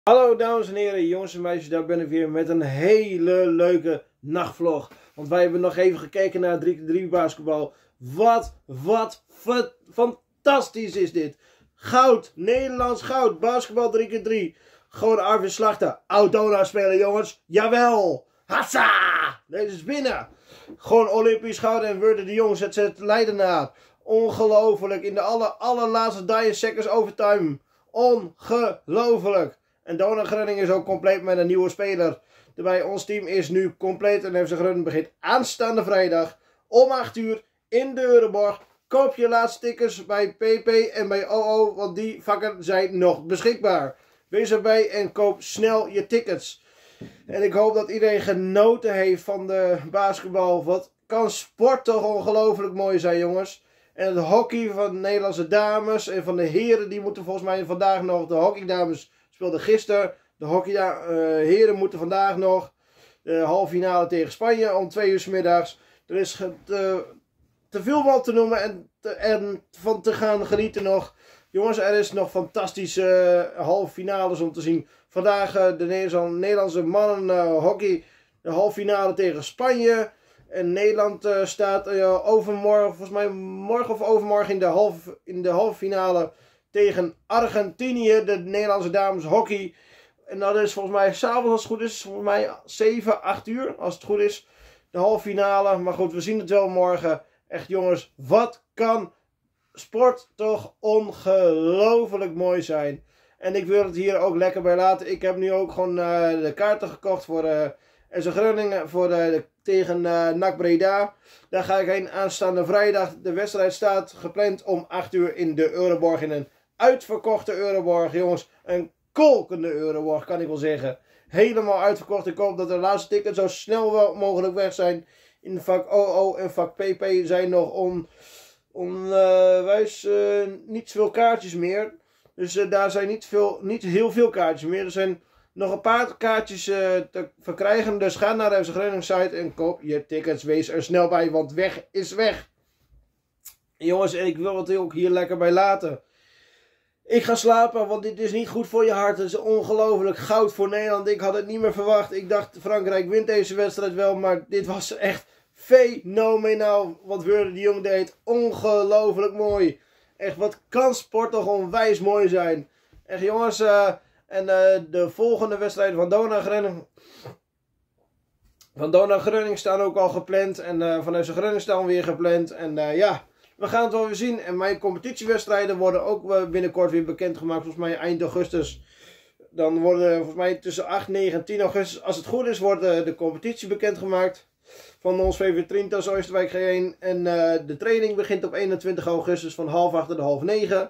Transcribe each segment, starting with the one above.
Hallo dames en heren, jongens en meisjes, daar ben ik weer met een hele leuke nachtvlog. Want wij hebben nog even gekeken naar 3x3 basketbal. Wat fantastisch is dit. Goud, Nederlands goud, basketbal 3x3. Gewoon Arvid Slachter, Oud-Dona spelen jongens, jawel. Hatsa, deze is binnen. Gewoon Olympisch goud en Wurden de Jong zet Leidenaar. Ongelooflijk, in de allerlaatste dying seconds overtime. Ongelooflijk. En Dona Groningen is ook compleet met een nieuwe speler. Daarbij ons team is nu compleet en FC Groningen begint aanstaande vrijdag om 8 uur in de Euroborg. Koop je laatste tickets bij PP en bij OO, want die vakken zijn nog beschikbaar. Wees erbij en koop snel je tickets. En ik hoop dat iedereen genoten heeft van de basketbal. Wat kan sport toch ongelooflijk mooi zijn, jongens. En het hockey van de Nederlandse dames en van de heren, die moeten volgens mij vandaag nog, de hockeydames speelden gisteren. De heren moeten vandaag nog de halve finale tegen Spanje om 2 uur 's middags. Er is te veel wat te noemen en van te gaan genieten nog. Jongens, er is nog fantastische halve finales om te zien. Vandaag de Nederlandse mannen hockey, de halve finale tegen Spanje. En Nederland staat overmorgen, volgens mij morgen of overmorgen in de halve finale tegen Argentinië, de Nederlandse dames hockey. En dat is volgens mij s'avonds, als het goed is, volgens mij 7, 8 uur, als het goed is, de halve finale. Maar goed, we zien het wel morgen. Echt jongens, wat kan sport toch ongelooflijk mooi zijn. En ik wil het hier ook lekker bij laten. Ik heb nu ook gewoon de kaarten gekocht voor FC Groningen tegen NAC Breda. Daar ga ik heen aanstaande vrijdag. De wedstrijd staat gepland om 8 uur in de Euroborg. In een uitverkochte Euroborg, jongens. Een kolkende Euroborg, kan ik wel zeggen. Helemaal uitverkocht. Ik hoop dat de laatste tickets zo snel mogelijk weg zijn. In vak OO en vak PP zijn nog onwijs niet veel kaartjes meer. Dus daar zijn niet heel veel kaartjes meer. Er zijn nog een paar kaartjes te verkrijgen. Dus ga naar de FC Groningen site en koop je tickets. Wees er snel bij, want weg is weg. Jongens, ik wil het ook hier lekker bij laten. Ik ga slapen, want dit is niet goed voor je hart. Het is ongelooflijk goud voor Nederland. Ik had het niet meer verwacht. Ik dacht Frankrijk wint deze wedstrijd wel, maar dit was echt fenomenaal wat Wurden de Jong deed. Ongelooflijk mooi. Echt, wat kan sport toch onwijs mooi zijn. Echt jongens, de volgende wedstrijden van Dona Groningen staan ook al gepland. En van FC Groningen staan weer gepland. En ja, we gaan het wel weer zien. En mijn competitiewedstrijden worden ook binnenkort weer bekendgemaakt. Volgens mij eind augustus. Dan worden volgens mij tussen 8, 9 en 10 augustus, als het goed is, wordt de competitie bekendgemaakt. Van ons VV Trintas Oosterwijk G1. En de training begint op 21 augustus van 7:30 tot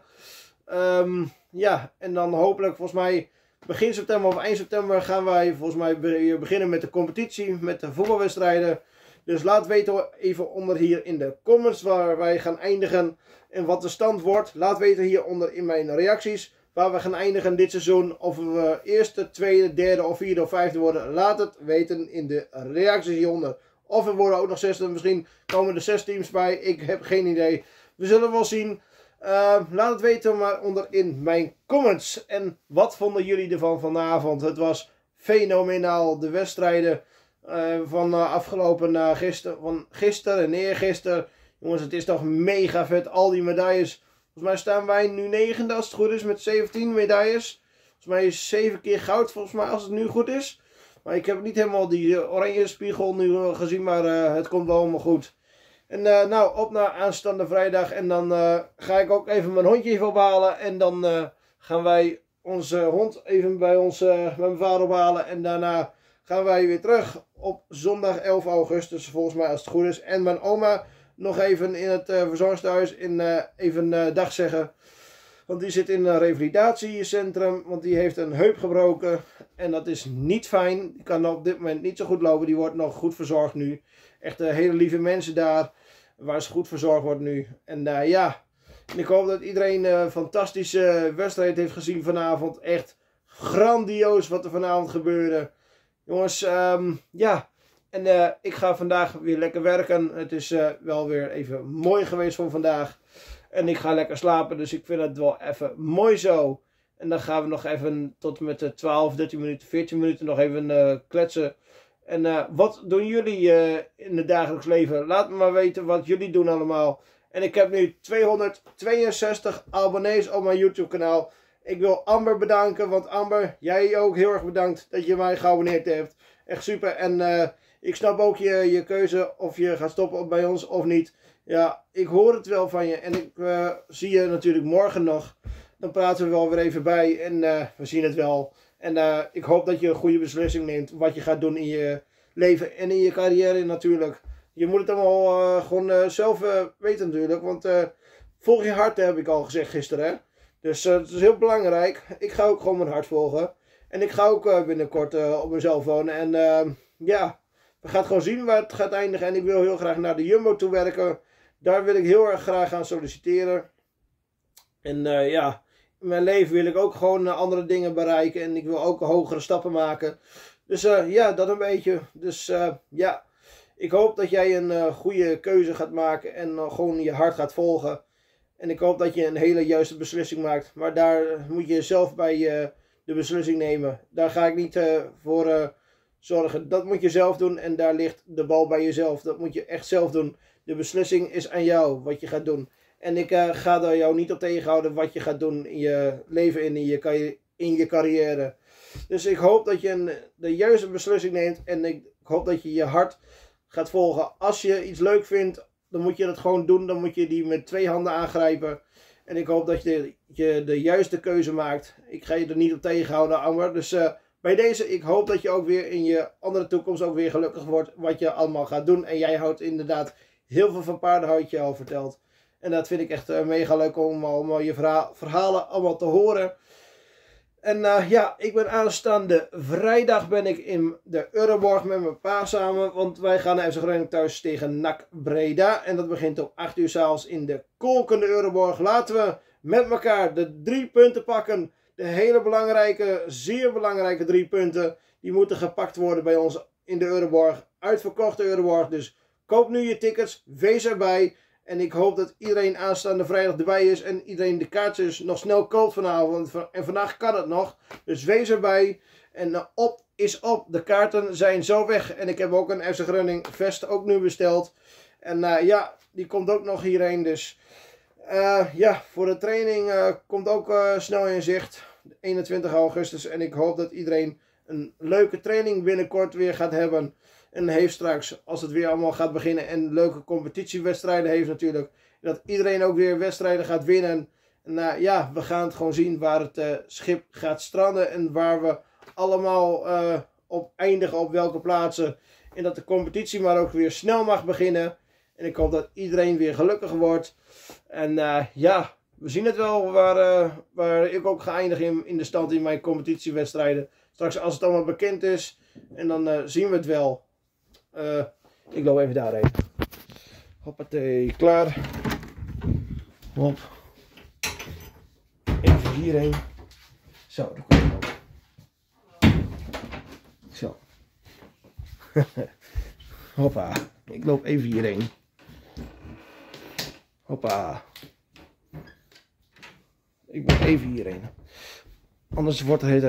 8:30. Ja, en dan hopelijk volgens mij begin september of eind september gaan wij volgens mij weer beginnen met de competitie, met de voetbalwedstrijden. Dus laat weten even onder hier in de comments waar wij gaan eindigen en wat de stand wordt. Laat weten hieronder in mijn reacties waar we gaan eindigen dit seizoen. Of we eerste, tweede, derde of vierde of vijfde worden. Laat het weten in de reacties hieronder. Of er worden ook nog 6, misschien komen er 6 teams bij. Ik heb geen idee. We zullen wel zien. Laat het weten maar onder in mijn comments. En wat vonden jullie ervan vanavond? Het was fenomenaal. De wedstrijden van afgelopen gisteren en eergisteren. Jongens, het is toch mega vet. Al die medailles. Volgens mij staan wij nu 9e als het goed is met 17 medailles. Volgens mij is 7 keer goud volgens mij als het nu goed is. Maar ik heb niet helemaal die oranje spiegel nu gezien, maar het komt wel helemaal goed. En nou, op naar aanstaande vrijdag. En dan ga ik ook even mijn hondje even ophalen. En dan gaan wij onze hond even bij mijn vader ophalen. En daarna gaan wij weer terug op zondag 11 augustus, volgens mij als het goed is. En mijn oma nog even in het verzorgingstehuis even dag zeggen. Want die zit in een revalidatiecentrum, want die heeft een heup gebroken. En dat is niet fijn. Die kan op dit moment niet zo goed lopen. Die wordt nog goed verzorgd nu. Echt hele lieve mensen daar, waar ze goed verzorgd wordt nu. En ja, en ik hoop dat iedereen een fantastische wedstrijd heeft gezien vanavond. Echt grandioos wat er vanavond gebeurde. Jongens, ja. En ik ga vandaag weer lekker werken. Het is wel weer even mooi geweest voor vandaag. En ik ga lekker slapen, dus ik vind het wel even mooi zo. En dan gaan we nog even tot met de 12, 13 minuten, 14 minuten nog even kletsen. En wat doen jullie in het dagelijks leven? Laat me maar weten wat jullie doen allemaal. En ik heb nu 262 abonnees op mijn YouTube kanaal. Ik wil Amber bedanken, want Amber, jij ook heel erg bedankt dat je mij geabonneerd hebt. Echt super. En ik snap ook je keuze of je gaat stoppen bij ons of niet. Ja, ik hoor het wel van je. En ik zie je natuurlijk morgen nog. Dan praten we wel weer even bij en we zien het wel. En ik hoop dat je een goede beslissing neemt wat je gaat doen in je leven en in je carrière natuurlijk. Je moet het allemaal gewoon zelf weten natuurlijk. Want volg je hart, heb ik al gezegd gisteren. Hè? Dus het is heel belangrijk. Ik ga ook gewoon mijn hart volgen. En ik ga ook binnenkort op mezelf wonen. En ja, we gaan gewoon zien waar het gaat eindigen. En ik wil heel graag naar de Jumbo toe werken. Daar wil ik heel erg graag gaan solliciteren. En ja, in mijn leven wil ik ook gewoon andere dingen bereiken. En ik wil ook hogere stappen maken. Dus ja, dat een beetje. Dus ja, ik hoop dat jij een goede keuze gaat maken. En gewoon je hart gaat volgen. En ik hoop dat je een hele juiste beslissing maakt. Maar daar moet je zelf bij de beslissing nemen. Daar ga ik niet voor zorgen. Dat moet je zelf doen. En daar ligt de bal bij jezelf. Dat moet je echt zelf doen. De beslissing is aan jou wat je gaat doen. En ik ga daar jou niet op tegenhouden wat je gaat doen in je leven en in je carrière. Dus ik hoop dat je de juiste beslissing neemt. En ik hoop dat je je hart gaat volgen. Als je iets leuk vindt, dan moet je dat gewoon doen. Dan moet je die met 2 handen aangrijpen. En ik hoop dat je de juiste keuze maakt. Ik ga je er niet op tegenhouden, Amber. Dus bij deze, ik hoop dat je ook weer in je andere toekomst ook weer gelukkig wordt. Wat je allemaal gaat doen. En jij houdt inderdaad heel veel van paarden, had je al verteld. En dat vind ik echt mega leuk om allemaal je verhalen allemaal te horen. En ja, ik ben aanstaande vrijdag ben ik in de Euroborg met mijn pa samen. Want wij gaan naar FC Groningen thuis tegen NAC Breda. En dat begint om 8 uur 's avonds in de kolkende Euroborg. Laten we met elkaar de 3 punten pakken. De hele belangrijke, zeer belangrijke 3 punten. Die moeten gepakt worden bij ons in de Euroborg. Uitverkochte Euroborg. Dus koop nu je tickets. Wees erbij. En ik hoop dat iedereen aanstaande vrijdag erbij is. En iedereen de kaartjes nog snel koopt vanavond. En vandaag kan het nog. Dus wees erbij. En op is op. De kaarten zijn zo weg. En ik heb ook een FC Groningen vest ook nu besteld. En ja, die komt ook nog hierheen. Dus ja, voor de training komt ook snel in zicht. 21 augustus. En ik hoop dat iedereen een leuke training binnenkort weer gaat hebben. En heeft straks, als het weer allemaal gaat beginnen en leuke competitiewedstrijden heeft natuurlijk. Dat iedereen ook weer wedstrijden gaat winnen. En ja, we gaan het gewoon zien waar het schip gaat stranden. En waar we allemaal op eindigen, op welke plaatsen. En dat de competitie maar ook weer snel mag beginnen. En ik hoop dat iedereen weer gelukkig wordt. En ja, we zien het wel waar ik ook ga eindigen in de stand in mijn competitiewedstrijden. Straks als het allemaal bekend is. En dan zien we het wel. Ik loop even daarheen. Hoppatee, klaar. Hop. Even hierheen. Zo, daar kom ik op. Zo. Hoppa. Ik loop even hierheen. Hoppa. Ik moet even hierheen. Anders wordt het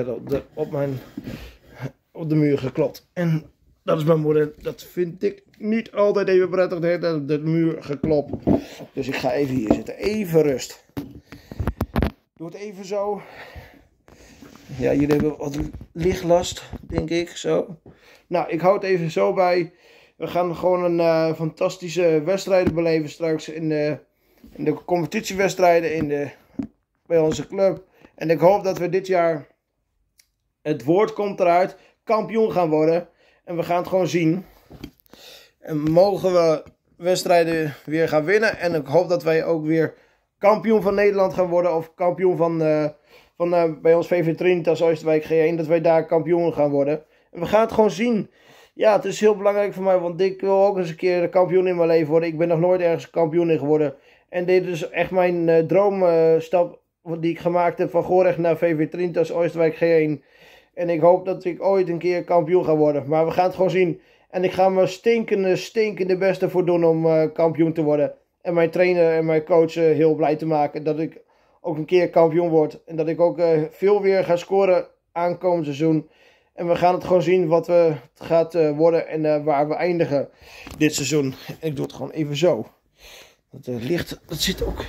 op de muur geklopt. En dat is mijn moeder. Dat vind ik niet altijd even prettig. De muur geklopt. Dus ik ga even hier zitten. Even rust. Doe het even zo. Ja, jullie hebben wat lichtlast, denk ik. Zo. Nou, ik hou het even zo bij. We gaan gewoon een fantastische wedstrijden beleven straks. In de competitiewedstrijden bij onze club. En ik hoop dat we dit jaar, het woord komt eruit, kampioen gaan worden. En we gaan het gewoon zien. En mogen we wedstrijden weer gaan winnen. En ik hoop dat wij ook weer kampioen van Nederland gaan worden. Of kampioen van bij ons VV Trinitas Oosterwijk G1. Dat wij daar kampioen gaan worden. En we gaan het gewoon zien. Ja, het is heel belangrijk voor mij. Want ik wil ook eens een keer kampioen in mijn leven worden. Ik ben nog nooit ergens kampioen in geworden. En dit is echt mijn droomstap die ik gemaakt heb van Gorecht naar VV Trinitas Oosterwijk G1. En ik hoop dat ik ooit een keer kampioen ga worden. Maar we gaan het gewoon zien. En ik ga mijn stinkende beste voor doen om kampioen te worden. En mijn trainer en mijn coach heel blij te maken. Dat ik ook een keer kampioen word. En dat ik ook veel weer ga scoren aankomend seizoen. En we gaan het gewoon zien wat het gaat worden en waar we eindigen dit seizoen. En ik doe het gewoon even zo. Dat licht, dat zit ook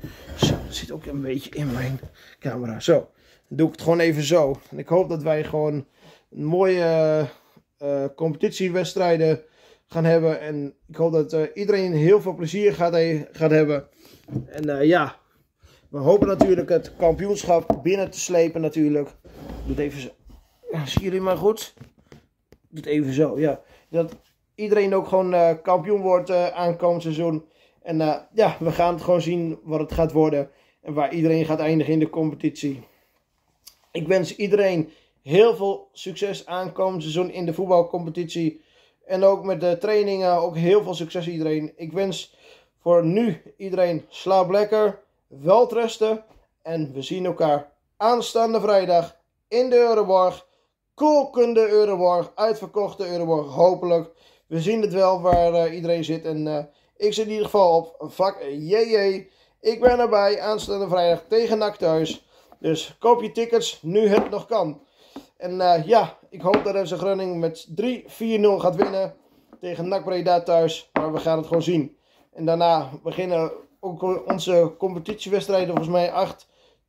een beetje in mijn camera. Zo, dan doe ik het gewoon even zo. En ik hoop dat wij gewoon een mooie competitiewedstrijden gaan hebben. En ik hoop dat iedereen heel veel plezier gaat hebben. En ja, we hopen natuurlijk het kampioenschap binnen te slepen natuurlijk. Ik doe het even zo. Ja, zien jullie maar goed? Ik doe het even zo, ja. Dat iedereen ook gewoon kampioen wordt aankomend seizoen. En ja, we gaan het gewoon zien wat het gaat worden. En waar iedereen gaat eindigen in de competitie. Ik wens iedereen heel veel succes aankomend seizoen in de voetbalcompetitie. En ook met de trainingen ook heel veel succes iedereen. Ik wens voor nu iedereen slaap lekker, welterusten. En we zien elkaar aanstaande vrijdag in de Euroborg. Kolkende Euroborg, uitverkochte Euroborg hopelijk. We zien het wel waar iedereen zit. En ik zit in ieder geval op vak JJ. Ik ben erbij aanstaande vrijdag tegen NAC thuis. Dus koop je tickets nu het nog kan. En ja, ik hoop dat FC Groningen met 3-4-0 gaat winnen tegen NAC Breda thuis. Maar we gaan het gewoon zien. En daarna beginnen ook onze competitiewedstrijden. Volgens mij 8,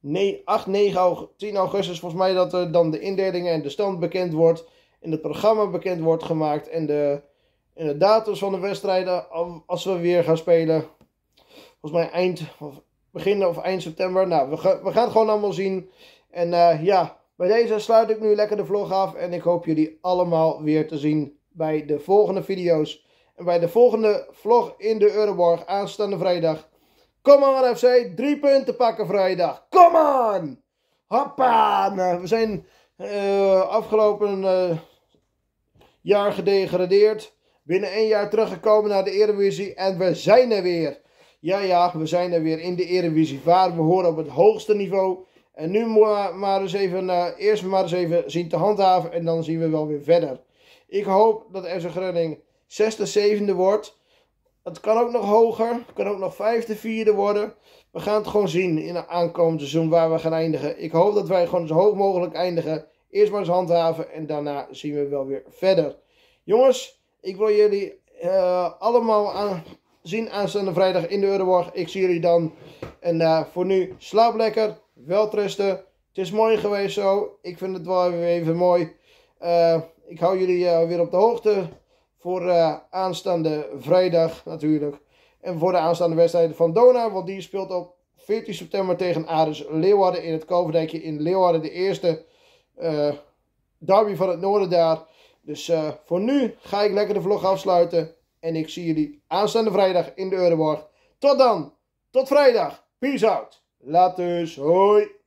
9, 10 augustus. Volgens mij dat dan de indelingen en de stand bekend wordt. En het programma bekend wordt gemaakt. En de datums van de wedstrijden als we weer gaan spelen. Volgens mij begin of eind september. Nou, we gaan het gewoon allemaal zien. En ja, bij deze sluit ik nu lekker de vlog af. En ik hoop jullie allemaal weer te zien bij de volgende video's. En bij de volgende vlog in de Euroborg aanstaande vrijdag. Kom on FC, 3 punten pakken vrijdag. Kom on! Hoppa! Nou, we zijn afgelopen jaar gedegradeerd. Binnen 1 jaar teruggekomen naar de Eredivisie. En we zijn er weer. Ja, we zijn er weer in de Eredivisie. Waar we horen op het hoogste niveau. En nu maar eens even, eerst maar eens even zien te handhaven. En dan zien we wel weer verder. Ik hoop dat FC Groningen 6e, 7e wordt. Het kan ook nog hoger. Het kan ook nog 5e, 4e worden. We gaan het gewoon zien in het aankomend seizoen waar we gaan eindigen. Ik hoop dat wij gewoon zo hoog mogelijk eindigen. Eerst maar eens handhaven. En daarna zien we wel weer verder. Jongens, ik wil jullie allemaal zien aanstaande vrijdag in de Euroborg. Ik zie jullie dan. En voor nu, slaap lekker. Welterusten. Het is mooi geweest zo. Ik vind het wel even mooi. Ik hou jullie weer op de hoogte. Voor aanstaande vrijdag natuurlijk. En voor de aanstaande wedstrijden van Dona. Want die speelt op 14 september tegen Aris Leeuwarden in het Koverdijkje in Leeuwarden. De eerste derby van het noorden daar. Dus voor nu ga ik lekker de vlog afsluiten. En ik zie jullie aanstaande vrijdag in de Euroborg. Tot dan. Tot vrijdag. Peace out. Laters. Hoi.